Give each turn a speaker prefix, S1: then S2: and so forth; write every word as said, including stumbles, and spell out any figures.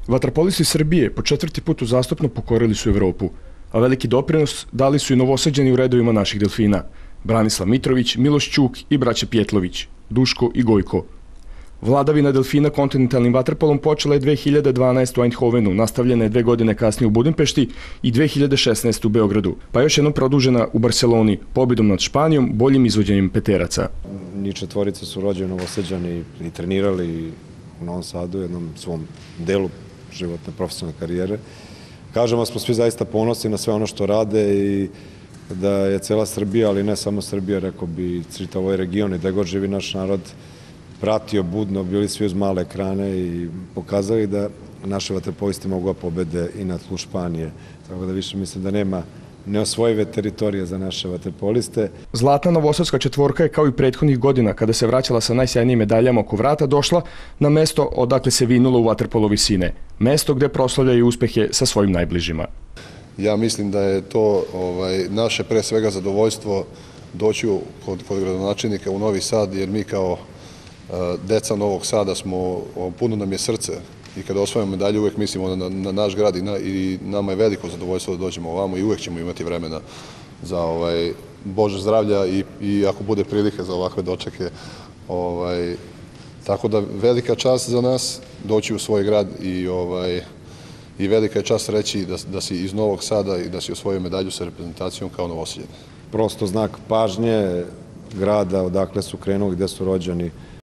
S1: Vaterpolisti Srbije po četvrti put uzastopno pokorili su Evropu, a veliki doprinos dali su i novosađeni u redovima naših delfina Branislav Mitrović, Miloš Ćuk i braća Pjetlović, Duško i Gojko. Vladavina delfina kontinentalnim vaterpolom počela je dve hiljade dvanaeste. u Eindhovenu, nastavljena je dve godine kasnije u Budimpešti i dve hiljade šesnaeste. u Beogradu, pa još jednom produžena u Barseloni, pobjedom nad Španijom, boljim izvođenjem peteraca.
S2: Ni četvorica su rođeni Novosađani i trenirali u Novom Sadu, u jednom svom delu životne profesionalne karijere. Kažemo, smo svi zaista ponosni na sve ono što rade i da je cela Srbija, ali ne samo Srbija, rekao bi čitav ovaj region i da god živi naš narod, pratio budno, bili svi uz male ekrane i pokazali da naše vaterpolisti mogu da pobede i na tlu Španije. Tako da više mislim da nema neosvojive teritorije za naše vaterpoliste.
S1: Zlatna novosadska četvorka je kao i prethodnih godina, kada se vraćala sa najsjajnijim medaljama oko vrata, došla na mesto odakle se vinulo u vaterpolo visine. Mesto gde proslavljaju uspehe sa svojim najbližima.
S3: Ja mislim da je to ovaj, naše pre svega zadovoljstvo doći kod, kod gradonačelnika u Novi Sad, jer mi kao deca Novog Sada smo, puno nam je srce i kada osvajamo medalju uvek mislimo na, na naš grad i, na, i nama je veliko zadovoljstvo da dođemo ovamo i uvek ćemo imati vremena za ovaj, Bože zdravlja i, i ako bude prilike za ovakve dočeke. Ovaj, tako da velika čast za nas doći u svoj grad i, ovaj, i velika je čast reći da, da si iz Novog Sada i da si osvojio medalju sa reprezentacijom kao Novosađanin.
S2: Prosto znak pažnje grada odakle su krenuli, gde su rođeni.